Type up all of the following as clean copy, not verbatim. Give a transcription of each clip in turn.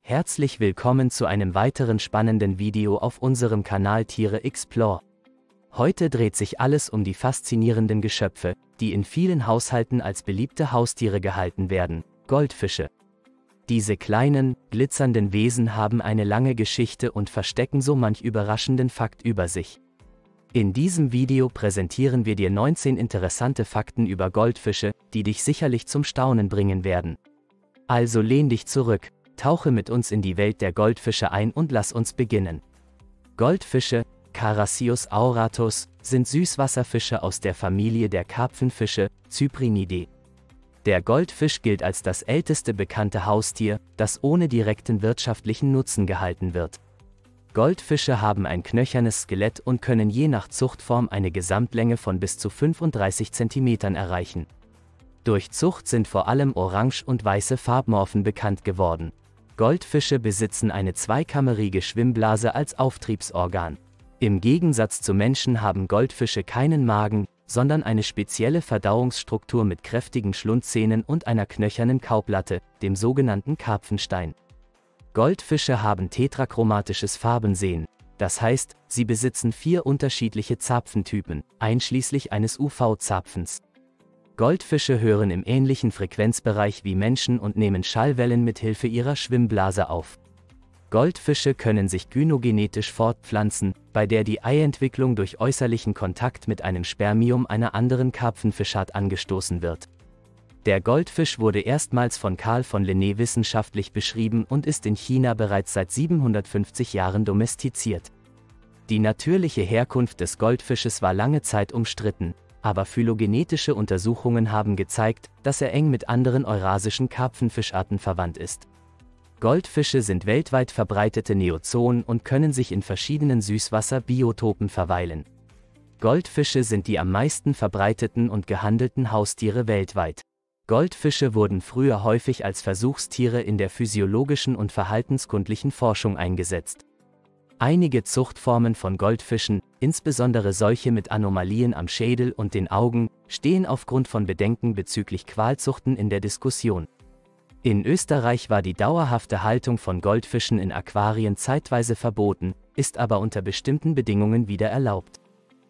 Herzlich willkommen zu einem weiteren spannenden Video auf unserem Kanal Tiere Explore. Heute dreht sich alles um die faszinierenden Geschöpfe, die in vielen Haushalten als beliebte Haustiere gehalten werden: Goldfische. Diese kleinen, glitzernden Wesen haben eine lange Geschichte und verstecken so manch überraschenden Fakt über sich. In diesem Video präsentieren wir dir 19 interessante Fakten über Goldfische, die dich sicherlich zum Staunen bringen werden. Also lehn dich zurück, tauche mit uns in die Welt der Goldfische ein und lass uns beginnen. Goldfische, Carassius auratus, sind Süßwasserfische aus der Familie der Karpfenfische, Cyprinidae. Der Goldfisch gilt als das älteste bekannte Haustier, das ohne direkten wirtschaftlichen Nutzen gehalten wird. Goldfische haben ein knöchernes Skelett und können je nach Zuchtform eine Gesamtlänge von bis zu 35 cm erreichen. Durch Zucht sind vor allem orange und weiße Farbmorphen bekannt geworden. Goldfische besitzen eine zweikammerige Schwimmblase als Auftriebsorgan. Im Gegensatz zu Menschen haben Goldfische keinen Magen, sondern eine spezielle Verdauungsstruktur mit kräftigen Schlundzähnen und einer knöchernen Kaublatte, dem sogenannten Karpfenstein. Goldfische haben tetrachromatisches Farbensehen, das heißt, sie besitzen 4 unterschiedliche Zapfentypen, einschließlich eines UV-Zapfens. Goldfische hören im ähnlichen Frequenzbereich wie Menschen und nehmen Schallwellen mit Hilfe ihrer Schwimmblase auf. Goldfische können sich gynogenetisch fortpflanzen, bei der die Eientwicklung durch äußerlichen Kontakt mit einem Spermium einer anderen Karpfenfischart angestoßen wird. Der Goldfisch wurde erstmals von Carl von Linné wissenschaftlich beschrieben und ist in China bereits seit 750 Jahren domestiziert. Die natürliche Herkunft des Goldfisches war lange Zeit umstritten, aber phylogenetische Untersuchungen haben gezeigt, dass er eng mit anderen eurasischen Karpfenfischarten verwandt ist. Goldfische sind weltweit verbreitete Neozoen und können sich in verschiedenen Süßwasserbiotopen verweilen. Goldfische sind die am meisten verbreiteten und gehandelten Haustiere weltweit. Goldfische wurden früher häufig als Versuchstiere in der physiologischen und verhaltenskundlichen Forschung eingesetzt. Einige Zuchtformen von Goldfischen, insbesondere solche mit Anomalien am Schädel und den Augen, stehen aufgrund von Bedenken bezüglich Qualzuchten in der Diskussion. In Österreich war die dauerhafte Haltung von Goldfischen in Aquarien zeitweise verboten, ist aber unter bestimmten Bedingungen wieder erlaubt.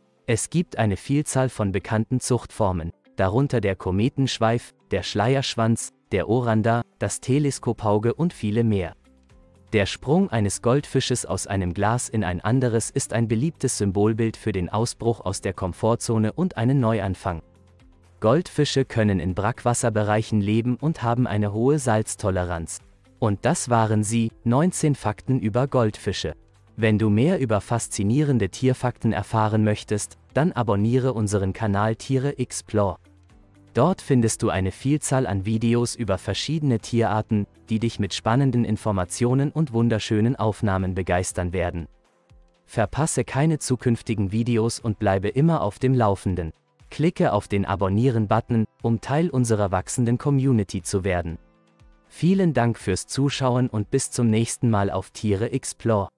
Es gibt eine Vielzahl von bekannten Zuchtformen, darunter der Kometenschweif, der Schleierschwanz, der Oranda, das Teleskopauge und viele mehr. Der Sprung eines Goldfisches aus einem Glas in ein anderes ist ein beliebtes Symbolbild für den Ausbruch aus der Komfortzone und einen Neuanfang. Goldfische können in Brackwasserbereichen leben und haben eine hohe Salztoleranz. Und das waren sie, 19 Fakten über Goldfische. Wenn du mehr über faszinierende Tierfakten erfahren möchtest, dann abonniere unseren Kanal Tiere Explore. Dort findest du eine Vielzahl an Videos über verschiedene Tierarten, die dich mit spannenden Informationen und wunderschönen Aufnahmen begeistern werden. Verpasse keine zukünftigen Videos und bleibe immer auf dem Laufenden. Klicke auf den Abonnieren-Button, um Teil unserer wachsenden Community zu werden. Vielen Dank fürs Zuschauen und bis zum nächsten Mal auf Tiere Explore.